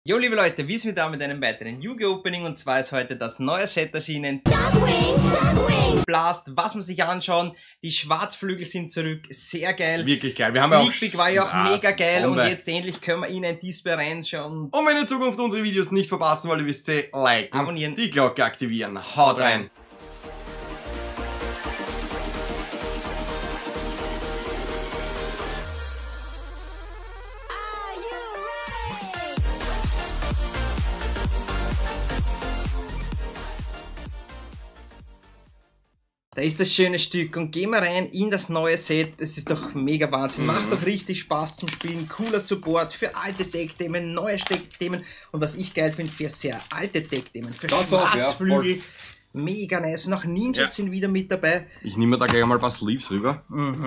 Jo liebe Leute, wie ist mit da mit einem weiteren Yu-Gi-Oh! Opening, und zwar ist heute das neue Set erschienen. Blast, was muss ich anschauen? Die Schwarzflügel sind zurück, sehr geil. Wirklich geil. Wir haben auch Sneak Peek war ja auch mega geil Bombe. und jetzt endlich können wir ihn in Display reinschauen. Und wenn ihr in Zukunft unsere Videos nicht verpassen wollt, ihr wisst ihr, liken, Abonnieren, die Glocke aktivieren. Haut rein! Da ist das schöne Stück und gehen wir rein in das neue Set. Das ist doch mega Wahnsinn. Macht doch richtig Spaß zum Spielen. Cooler Support für alte Deckthemen, neue Deckthemen und was ich geil finde, für sehr alte Deckthemen. Für Schwarzflügel. Ja, mega nice. Und auch Ninjas sind wieder mit dabei. Ich nehme da gleich mal ein paar Sleeves rüber.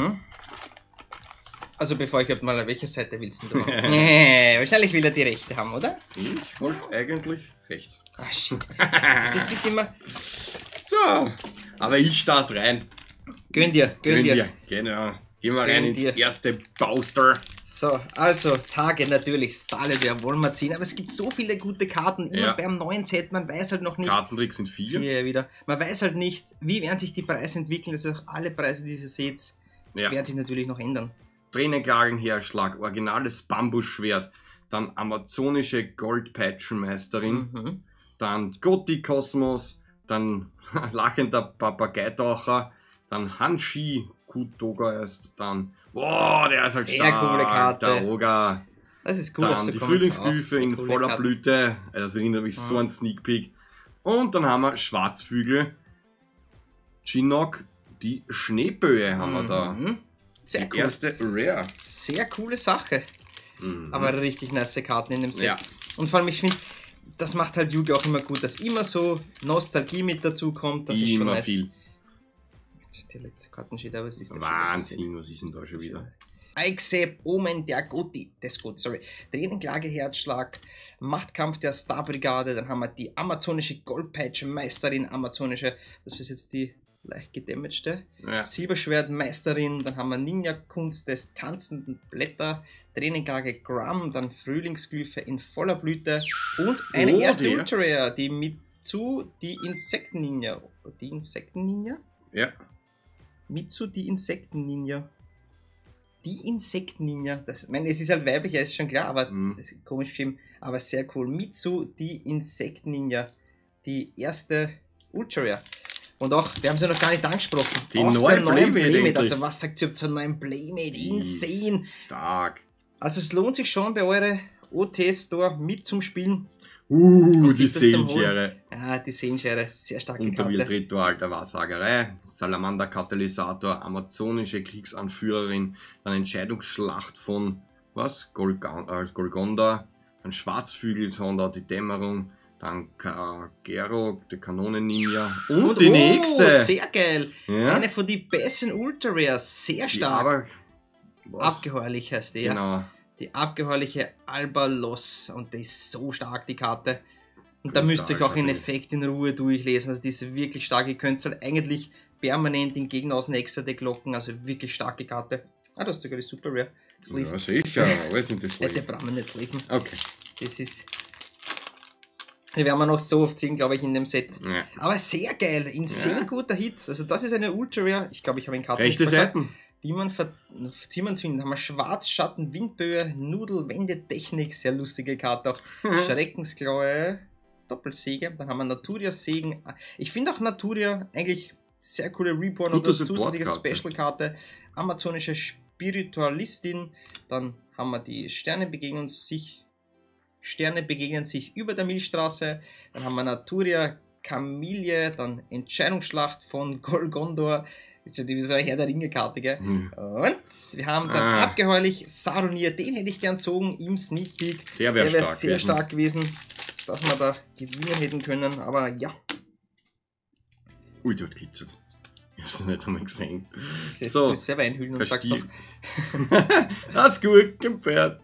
Also bevor ich mal, welche Seite willst du? Wahrscheinlich will er die rechte haben, oder? Ich wollte eigentlich rechts. Ach shit. Das ist immer... So, aber ich starte rein. Gönn dir. Genau. Gehen wir rein ins erste Booster. So, also Tage natürlich, Starlet wollen wir ziehen, aber es gibt so viele gute Karten, immer beim neuen Set, man weiß halt noch nicht. Kartentricks sind 4. Wieder. Man weiß halt nicht, wie werden sich die Preise entwickeln, also auch alle Preise dieses Sets werden sich natürlich noch ändern. Tränenklagenherschlag, originales Bambusschwert, dann amazonische Goldpeitschenmeisterin, dann Gotti Kosmos, dann lachender Papageitaucher, dann Hanshi Kutoga ist, dann, boah, der ist halt sehr stark, coole Karte. Der Oga. Das ist cool, dann die Frühlingsglyphe in voller Karte. Blüte, das erinnert mich so an Sneak Peek. Und dann haben wir Schwarzflügel, Chinook, die Schneeböe haben wir da. Sehr die cool. Erste Rare. Sehr coole Sache. Aber richtig nice Karten in dem Set. Ja. Und vor allem, ich finde, das macht halt Yu-Gi-Oh! Auch immer gut, dass immer so Nostalgie mit dazu kommt. Das ist schon nice. Viel. Die letzte Kartensheet, aber es ist Wahnsinn, was ist denn da schon wieder? Ixeb, Omen der Gotti, Tränenklage, Herzschlag, Machtkampf der Starbrigade, dann haben wir die amazonische Goldpeitschenmeisterin, amazonische, das ist jetzt die leicht gedamagte, Silberschwertmeisterin, dann haben wir Ninja-Kunst des tanzenden Blätter, Tränenklage Gram, dann Frühlingsglyphe in voller Blüte und eine erste Ultra Rare, die Mitsu, die Insekten-Ninja. Die Insekten-Ninja? Ja. Mitsu, die Insekten-Ninja. Die Insekten-Ninja. Ich meine, es ist halt weiblich, ist schon klar, aber das ist komisch geschrieben, aber sehr cool. Mitsu, die Insekten-Ninja. Die erste Ultra Rare. Und auch, wir haben sie noch gar nicht angesprochen. Die neue Playmate. Also was sagt ihr zur neuen Playmate? Insane. Stark. Also es lohnt sich schon bei euren OT-Store mit zum Spielen. Die Seelenschere. Ja, die Seelenschere, sehr starke Unterwildritual der Wahrsagerei, Salamander-Katalysator, amazonische Kriegsanführerin, dann Entscheidungsschlacht von, Golgonda, dann Schwarzflügel-Sonder, die Dämmerung, dann Kagero, der Kanonen-Ninja und die nächste. Sehr geil. Ja? Eine von den besten Ultra Rares, sehr stark. Abgeheuerlich heißt die, genau. Die abgeheuerliche Albalos, und die ist so stark, die Karte. Und da müsst ihr euch auch in Effekt in Ruhe durchlesen, also die ist wirklich stark. Ihr könnt halt eigentlich permanent den Gegner aus dem Extra-Deck locken, also wirklich starke Karte. Ah, du hast sogar die Super Rare. Sleeve. Ja, sicher, alles in das Hätte Brammen nicht sleeven. Okay. Das ist... Die werden wir noch so oft sehen, glaube ich, in dem Set. Ja. Aber sehr geil, in sehr guter Hit. Also das ist eine Ultra Rare. Ich glaube, ich habe einen Karten. Rechte Seiten. Die man verziehen finden. Haben wir Schwarzschatten, Windböe, Nudelwendetechnik, sehr lustige Karte auch. Schreckensklaue, Doppelsäge. Dann haben wir Naturia-Segen. Ich finde auch Naturia eigentlich sehr coole Reborn und eine zusätzliche Special-Karte. Amazonische Spiritualistin. Dann haben wir die Sterne begegnen sich über der Milchstraße. Dann haben wir Naturia Camille, dann Entscheidungsschlacht von Golgondor. Die ist eine Herr der Ringe-Karte, gell? Und wir haben dann abgeheuerlich Saronir, den hätte ich gern gezogen im Sneak Peek. Der wäre sehr stark gewesen, dass wir da gewinnen hätten können, aber ja. Ui, der hat kitzelt. Ich hab's noch nicht einmal gesehen. Jetzt so, du selber einhüllen und sagst doch. Das ist gut, gepferd.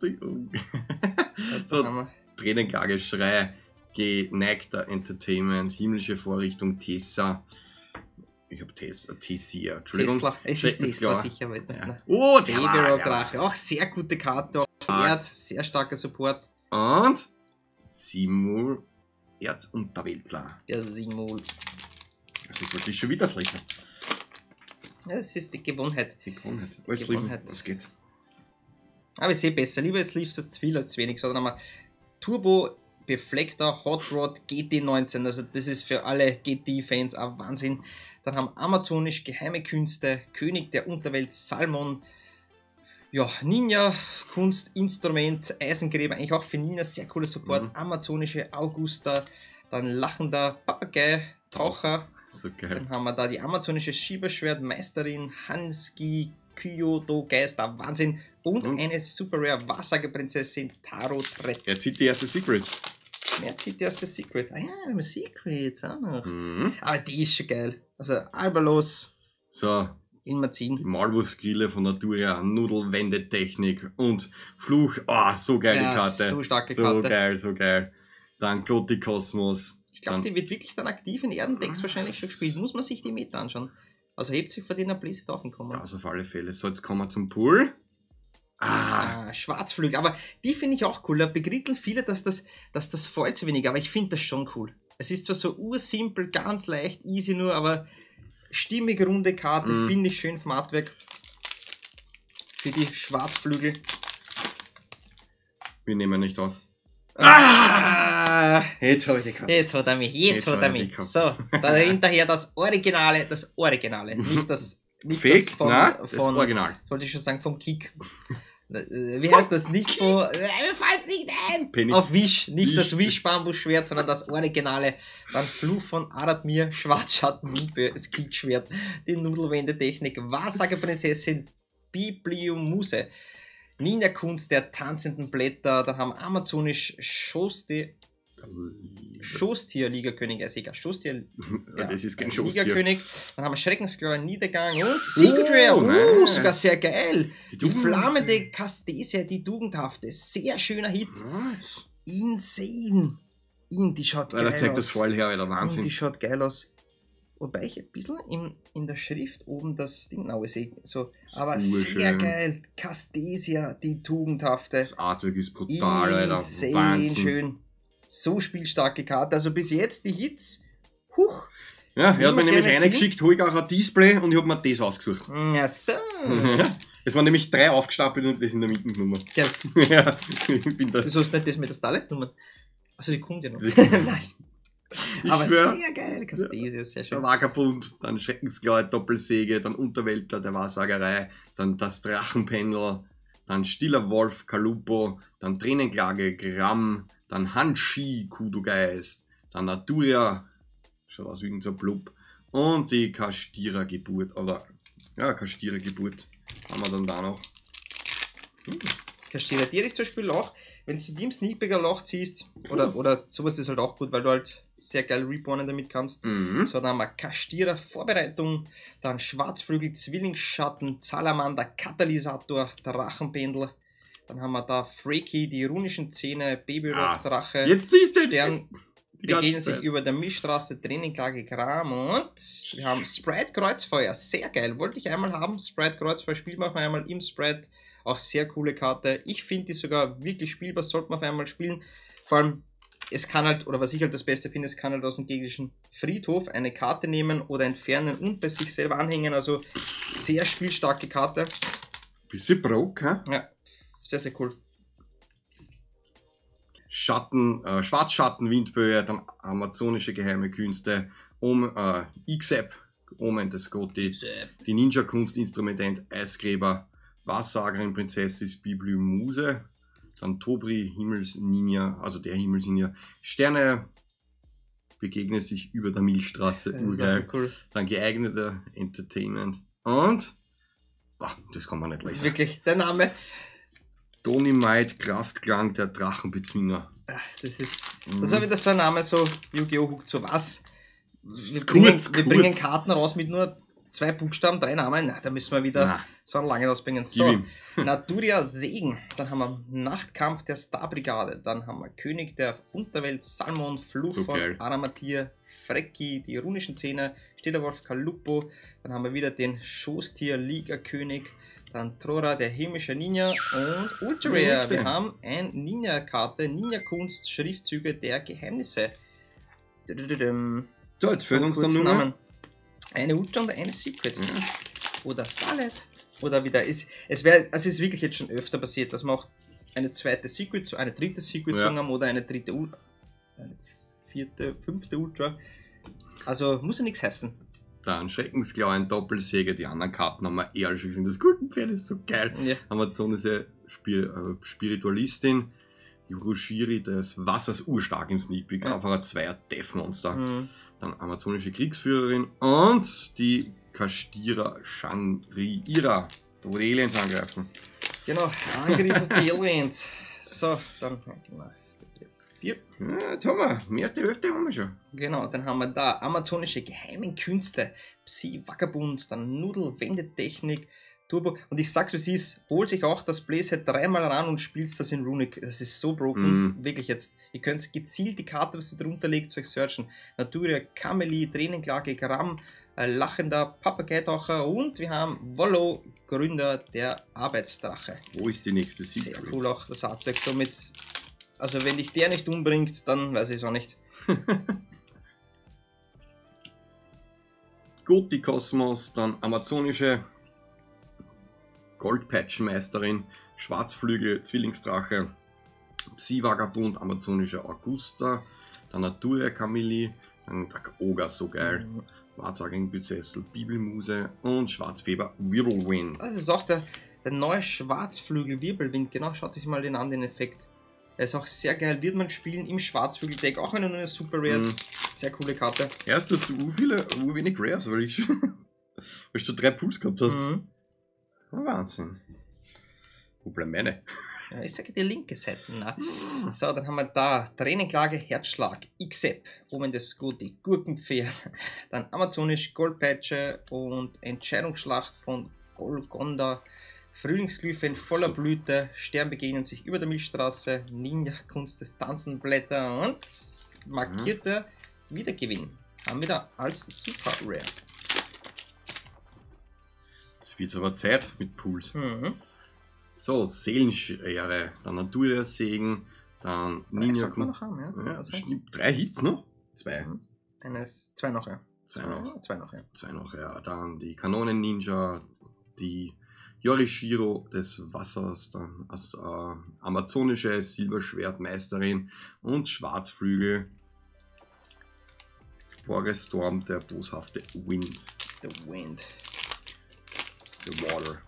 So, Tränenklage, Schrei, geneigter Entertainment, himmlische Vorrichtung, Tessa. Ich habe Tessia, Entschuldigung. Tesla, es ist Tesla sicher. Ja. Oh, der Drache, auch sehr gute Karte, auch Schwert, sehr starker Support. Und Simul, Erzunterweltler. Der Simul. Das wollte ich schon wieder lesen. Ja, das ist die Gewohnheit. Die Gewohnheit. Alles Gewohnheit. lesen, was geht. Aber ich sehe besser. Lieber es lief es zu viel als zu wenig. Sondern haben wir Turbo befleckter Hot Rod GT19. Also das ist für alle GT-Fans ein Wahnsinn. Dann haben Amazonisch geheime Künste, König der Unterwelt Salmon. Ja, Ninja, Kunst, Instrument, Eisengräber, eigentlich auch für Ninja sehr cooler Support. Amazonische Augusta, dann lachender Papagei, Taucher. So geil. Dann haben wir da die amazonische Schieberschwertmeisterin Hanski Kyoto Geister, Wahnsinn. Und eine Super Rare Wahrsagerprinzessin Taro Tret. Er zieht die erste Secret. Wer zieht die erste Secret? Ah ja, wir haben Secrets auch noch. Aber die ist schon geil. Also Albalos, So, immer ziehen. die Malwurfsgrille von Naturia, Nudelwendetechnik und Fluch. Ah, so geil Ja, die Karte. so starke So Karte. geil, so geil. Dann Gotti-Kosmos. Ich glaube, die wird wirklich dann aktiv in Erdendecks wahrscheinlich schon gespielt. Muss man sich die Meta anschauen. Also hebt sich vor den Blase Taufen kommen. Das auf alle Fälle. So, jetzt kommen wir zum Pool. Schwarzflügel. Aber die finde ich auch cool. Da begritteln viele, dass das voll zu wenig. Aber ich finde das schon cool. Es ist zwar so ursimpel, ganz leicht, easy nur, aber stimmig runde Karte, finde ich schön vom Artwork. Für die Schwarzflügel. Wir nehmen nicht auf. Jetzt habe ich die Karte. Jetzt hat er mich. So, dahinterher das Originale. Nicht das Fake? das von, Nein, das Original. Wollte ich schon sagen, vom Kick. Wie heißt das? Nicht von. Mir fällt's nicht ein! Penny. Auf Wish. Nicht Wish. das Wish-Bambusschwert, sondern das Originale. Dann Fluch von Aradmir, Schwarzschatten, Windböe, das Kickschwert, die Nudelwendetechnik, Wahrsagerprinzessin, Bibliomuse, Ninja-Kunst der tanzenden Blätter, dann haben Amazonisch Schoßtier-Ligakönig, egal, Schoßtier. Das ist kein Schoßtier. Ligakönig, dann haben wir Schreckensklauer, Niedergang und Secret Rare, nice. sogar sehr geil. Die Tugend- flammende Castesia, die Tugendhafte, sehr schöner Hit. Nice. Insane. Die schaut Weil geil er zeigt aus. das voll her, der Wahnsinn. Die schaut geil aus. Wobei ich ein bisschen in der Schrift oben das Ding sehe. So, aber urschön. sehr geil. Castesia, die Tugendhafte. Das Artwork ist brutal, Alter. Insane Wahnsinn. schön. So spielstarke Karte. Also bis jetzt die Hits. Huch. Ja, er hat mir Immer nämlich gerne reingeschickt, hol ich auch ein Display und ich habe mir das ausgesucht. Ja, so. Es waren nämlich 3 aufgestapelt und das in der Mitte genommen. Geil. Ja, ich bin das. Du hast nicht das mit der Starlight genommen. Also die kommt ja noch. Die- Nein. Ich Aber schwör. sehr geil. Castesia, sehr schön. Der Vagabund, dann Schreckensklaue, Doppelsäge, dann Unterweltler der Wahrsagerei, dann das Drachenpendel, dann Stiller Wolf, Kalupo, dann Tränenklage, Gramm, dann Hanshi, Kudu-Geist, dann Naturia, schaut aus wie irgendein Blub, und die Kastira-Geburt, oder, ja, Kastira-Geburt haben wir dann da noch. Kastiere dir zum Beispiel auch, wenn du die im Sneakpeaker Loch ziehst, oder sowas ist halt auch gut, weil du halt sehr geil Rebornen damit kannst. So, dann haben wir Kastierer Vorbereitung, dann Schwarzflügel, Zwillingsschatten, Salamander, Katalysator, Drachenpendel. Dann haben wir da Freaky, die runischen Zähne, Babyrock, Drache, Jetzt siehst du Stern, die ganze begegnen sich Zeit. über der Milchstraße, Tränenklage, Gram und wir haben Sprite Kreuzfeuer, sehr geil, wollte ich einmal haben, Sprite Kreuzfeuer, spielt man auf einmal im Sprite, auch sehr coole Karte, ich finde die sogar wirklich spielbar, sollte man auf einmal spielen, vor allem, es kann halt, oder was ich halt das Beste finde, es kann halt aus dem gegnerischen Friedhof eine Karte nehmen oder entfernen und bei sich selber anhängen, also sehr spielstarke Karte, Bisschen broke, hä? ja, sehr, sehr cool. Schwarzschatten, Windböe, dann amazonische geheime Künste, Xep, Omen des Gotti, die Ninja-Kunst, Instrumentent, Eisgräber, Wahrsagerin, Prinzessin, Bibliomuse, dann Tobri, Himmelsninja, also der Himmelsninja, Sterne begegnen sich über der Milchstraße, Das ist urgeil, auch cool. dann geeigneter Entertainment und, das kann man nicht Das ist lesen, wirklich der Name. Donimite, Kraftklang, der Drachenbezwinger. Das war wieder so ein Name, so Yu-Gi-Oh! Huckt so was. Wir Kurz. bringen Karten raus mit nur 2 Buchstaben, 3 Namen. Na, da müssen wir wieder Na. so einen langen ausbringen. Gib So, ihm. Naturia Segen. Dann haben wir Nachtkampf der Starbrigade. Dann haben wir König der Unterwelt, Salmon, Fluch So von geil. Aramatir, Frecki, die runischen Zähne, Stiller Wolf, Kalupo. Dann haben wir wieder den Schoßtier, Liga-König. Dann Trora, der himmlische Ninja und Ultra Ja, Rare. nächste. Wir haben eine Ninja-Karte, Ninja-Kunst, Schriftzüge der Geheimnisse. Dudududum. So, jetzt fehlt Vom uns dann kurzen nur Namen. Eine Ultra und eine Secret. Oder Starlight. Oder wieder. Es ist wirklich jetzt schon öfter passiert, dass man auch eine zweite Secret, eine dritte Secret Ja. haben oder eine dritte Ultra. Eine vierte, fünfte Ultra. Also muss ja nichts heißen. Dann Schreckensklau, ein Doppelsäge, die anderen Karten haben wir eher schon gesehen. Das Gurkenpferd ist so geil. Ja. Amazonische Spiritualistin, Yurushiri des Wassers urstark im Sneak Peek, Ja. einfach ein zweier Death Monster. Mhm. Dann amazonische Kriegsführerin und die Kastira Shangri-Ira, da wo die Aliens angreifen. Genau, Angriff auf die Aliens. So, dann genau. 4. Ja, jetzt haben wir, mehr als die Hälfte haben wir schon. Genau, dann haben wir da amazonische geheimen Künste, Psi, Vagabund, dann Nudel, Wendetechnik, Turbo. Und ich sag's wie es ist, holt sich auch das Playset dreimal ran und spielt das in Runic. Das ist so broken, wirklich jetzt. Ihr könnt gezielt die Karte, was ihr drunter legt, zu euch searchen. Naturia, Kameli, Tränenklage, Gram, lachender Papageitaucher und wir haben Wollo, Gründer der Arbeitsdrache. Wo ist die nächste Sehr Secret? cool auch das Artwork somit. Also wenn dich der nicht umbringt, dann weiß ich es auch nicht. Gothi-Kosmos, dann amazonische Goldpatch-Meisterin, Schwarzflügel, Zwillingsdrache, Psi-Vagabund, amazonische Augusta, dann Naturia Camilli, dann der Oga, so geil, Wahrsagerin Büzessel, Bibelmuse und Schwarzfeber Whirlwind. Das ist auch der neue Schwarzflügel-Wirbelwind. Genau, schaut sich mal den an, den Effekt. Er ist auch sehr geil, wird man spielen im Schwarzflügel-Deck, auch wenn er nur eine Super Rare ist. Sehr coole Karte. Erst hast du wenig Rares, weil du schon 3 Pools gehabt hast. Mhm. Ja, Wahnsinn. Wo bleiben meine? Ja, ich sage die linke Seite. Na. So, dann haben wir da Tränenklage, Herzschlag, Xep, Omen des Goti, Gurkenpferd, dann Amazonisch, Goldpeitsche und Entscheidungsschlacht von Golgonda, Frühlingsglyphen in voller Blüte, Stern begegnen sich über der Milchstraße, Ninja-Kunst des Tanzenblätter und markierte Wiedergewinn. Haben wir da als Super Rare. Jetzt wird aber Zeit mit Pools. Mhm. So, Seelenschere, dann Naturia-Segen, dann Ninja Ninja. sollten wir noch haben, ja. Ja, stimmt. 3 Hits noch? 2. Zwei noch, ja. Zwei noch. Zwei noch, ja. 2 noch, ja. Dann die Kanonen-Ninja, die Yorishiro des Wassers, dann als amazonische Silberschwertmeisterin und Schwarzflügel. Sporestorm, der boshafte Wind. The Wind. The Water.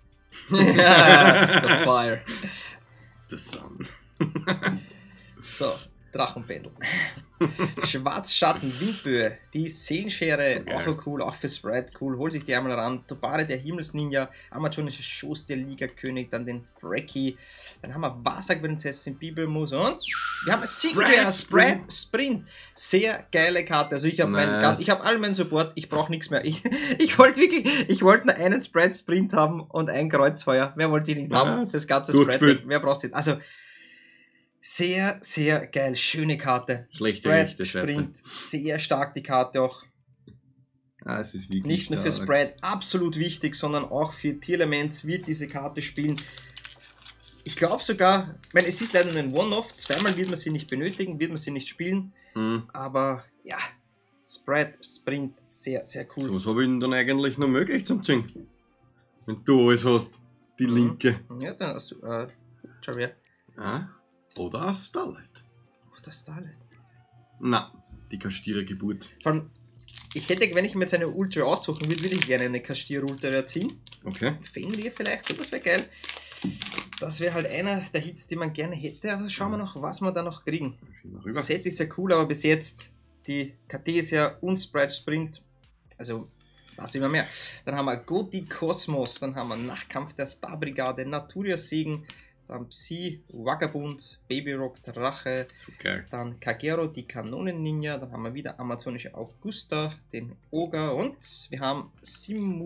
The Fire. The Sun. So, Drachenpendel. Schwarzschatten, Windböe, die Seelenschere, So geil. auch noch cool, auch für Sprite cool, hol sich die einmal ran. Tobare, der Himmelsninja, amazonische Schoß, der Liga-König, dann den Frecky, dann haben wir Wasserprinzessin, Bibelmus und wir haben eine Secret Sprint. Sehr geile Karte. Also ich habe Nice. ich habe all meinen Support, ich brauche nichts mehr. Ich wollte nur einen Sprite-Sprint haben und ein Kreuzfeuer. Mehr wollte ich nicht haben. Nice. Das ganze Gut Sprite, gespielt. mehr brauchst du nicht. Also sehr, sehr geil. Schöne Karte. Schlechte Spread, rechte Seite. Sprint. Sehr stark die Karte auch. Ah, es ist wirklich Nicht nur für stark. Spread absolut wichtig, sondern auch für Tierlements wird diese Karte spielen. Ich glaube sogar, ich meine, es ist leider nur ein One-Off. Zweimal wird man sie nicht benötigen, wird man sie nicht spielen. Hm. Aber ja, Spread, Sprint, sehr, sehr cool. So, was habe ich denn dann eigentlich noch möglich zum Ziehen? Wenn du alles hast. Die linke. Ja, dann hast du, Javier. Ah? Oder ein Starlight. Oh, das Starlight. Na, die Kastierer Geburt. Vor allem, ich hätte, wenn ich mir jetzt eine Ultra aussuchen würde, würde ich gerne eine Kastier-Ultra ziehen. Okay. Fenrir vielleicht, so, das wäre geil. Das wäre halt einer der Hits, die man gerne hätte, aber schauen wir noch, was wir da noch kriegen. Rüber. Das Set ist ja cool, aber bis jetzt die KT ist ja und Sprite Sprint, also was immer mehr. Dann haben wir Gothi Kosmos, dann haben wir Nachtkampf der Starbrigade, Naturia Segen, dann Psi, Vagabund, Babyrock, Drache, Okay. dann Kagero, die Kanonen-Ninja, dann haben wir wieder amazonische Augusta, den Oger und wir haben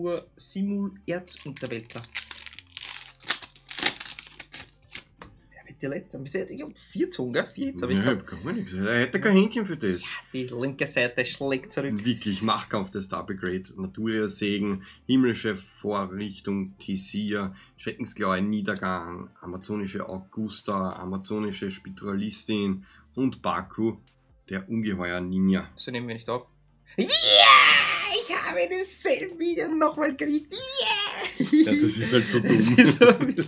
Simul Erzunterweltler. Wer wird die letzten. Bis jetzt, ich habe 4 gezogen, gell? 4 Hits habe ich Ich gehabt. hab gar nichts. Er hätte kein Händchen für das. Die linke Seite schlägt zurück. Wirklich, Machtkampf der Starbegrade, Naturia Segen, himmlische Vorrichtung, Tisia, Schreckensklaue, Niedergang, amazonische Augusta, amazonische Spiralistin und Baku, der ungeheuer Ninja. So nehmen wir nicht auf. Yeah! Ich habe in demselben Video nochmal gekriegt. Yeah! Das ist halt so dumm. Das ist so,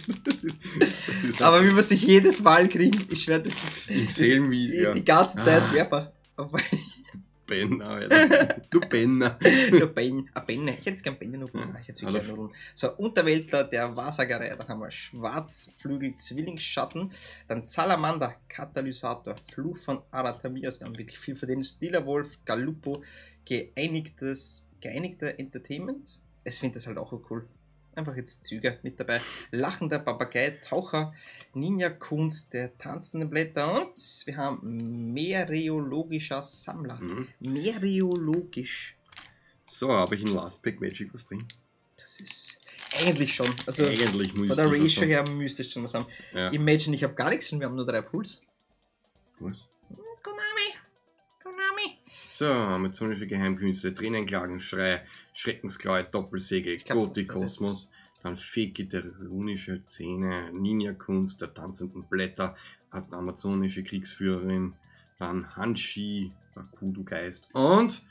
Das ist aber wie man sich jedes Mal kriegt, ich schwöre, das ist im selben Video. die ganze Zeit Ah. mehrfach. Aber Penner, Alter. Du Penner. der Ben, ein Benne. Ich hätte jetzt gern Benne noch. Ja. Ich hätte wirklich gerne Nudeln. So, Unterweltler der Wahrsagerei. Da haben wir Schwarzflügel, Zwillingsschatten. Dann Salamander, Katalysator, Fluch von Aratamias. Dann wirklich viel für den Steelerwolf, Gallupo, geeinigter Entertainment. Ich finde das halt auch cool. Einfach jetzt Züge mit dabei. Lachender Papagei, Taucher, Ninja-Kunst, der tanzende Blätter und wir haben mereologischer Sammler. Mhm. Mereologisch. So, habe ich in Last Pack Magic was drin? Das ist eigentlich schon. Also Eigentlich muss von der Ratio her müsste es schon was haben. Ja. Imagine, ich habe gar nichts und wir haben nur 3 Pools. Was? Konami. Konami. So, amazonische Geheimkünste, Tränenklagenschrei, Schreckensklaue, Doppelsäge, glaub, Goti das ist- Kosmos, dann Fekiterunische Zähne, Ninja-Kunst, der tanzenden Blätter, amazonische Kriegsführerin, dann Hanshi, der Kudu-Geist und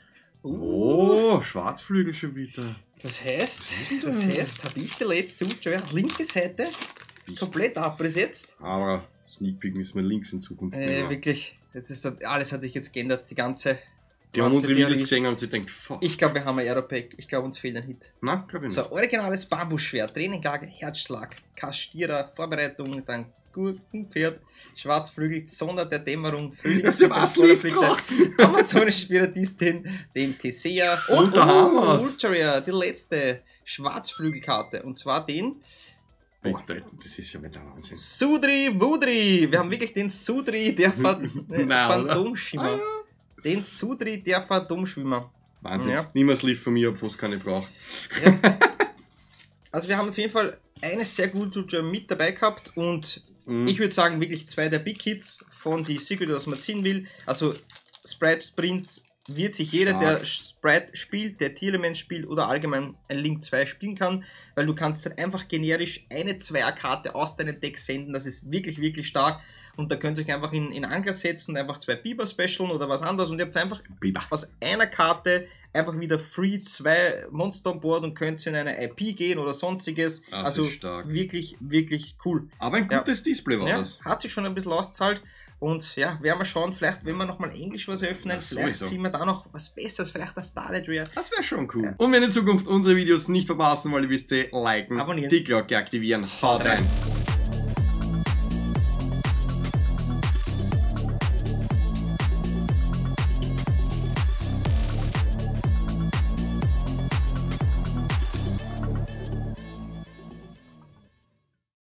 Schwarzflügel schon wieder. Das heißt, habe ich die letzte Ultra linke Seite komplett abbesetzt. Aber Sneak Peek müssen wir links in Zukunft nehmen. Wirklich, alles hat sich jetzt geändert, die ganze. Die haben unsere Theorie. Videos gesehen und sie denkt, fuck. Ich glaube, wir haben ein Aeropack. Ich glaube, uns fehlt ein Hit. Na, glaube ich nicht. So, originales Bambusschwert, Tränenklage, Herzschlag, Kastierer, Vorbereitung, dann Gurkenpferd, Schwarzflügel, Sonder der Dämmerung, Das ist was lief Amazonische Spiritistin, den Tesea Und da haben wir's. Ultra, die letzte Schwarzflügelkarte. Und zwar den Alter, das ist ja wieder Wahnsinn. Sudri Wudri. Wir haben wirklich den Sudri, der Nein, oder? Phantomschimmer. Ah, Den Sudri, der Phantomschwimmer. Wahnsinn. Ja. Nimm ein Sleeve von mir, obwohl es keine braucht. Ja. Also wir haben auf jeden Fall eine sehr gute Ultra mit dabei gehabt und ich würde sagen, wirklich 2 der Big Hits von die Secret, was man ziehen will. Also Sprite Sprint wird sich jeder, der Sprite spielt, der Tierelement spielt oder allgemein ein Link 2 spielen kann, weil du kannst dann einfach generisch eine 2er-Karte aus deinem Deck senden. Das ist wirklich, wirklich stark. Und da könnt ihr euch einfach in Angler setzen und einfach 2 Biber specialen oder was anderes. Und ihr habt einfach Biber. aus einer Karte einfach wieder free 2 Monster an Bord und könnt in eine IP gehen oder sonstiges. Das Also ist stark. wirklich, wirklich cool. Aber ein gutes Display war Ja, das. hat sich schon ein bisschen ausgezahlt. Und ja, werden wir schauen, vielleicht, wenn wir nochmal Englisch was öffnen, Ja, vielleicht sowieso. ziehen wir da noch was Besseres, vielleicht das Starlet Das wäre schon cool. Und wenn ihr in Zukunft unsere Videos nicht verpassen wollt, wisst ihr, liken, Abonnieren. die Glocke aktivieren. Haut rein.